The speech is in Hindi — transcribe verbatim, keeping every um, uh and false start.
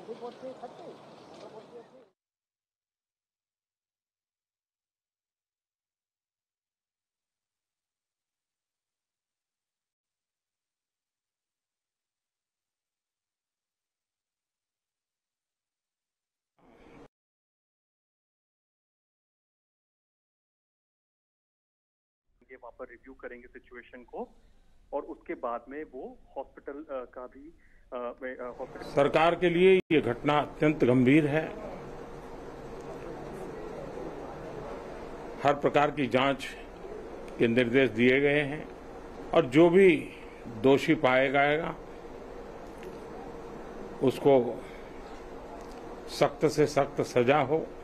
वहां पर रिव्यू करेंगे सिचुएशन को और उसके बाद में वो हॉस्पिटल का भी हॉस्पिटल। सरकार के लिए ये घटना अत्यंत गंभीर है। हर प्रकार की जांच के निर्देश दिए गए हैं और जो भी दोषी पाया जाएगा उसको सख्त से सख्त सजा हो।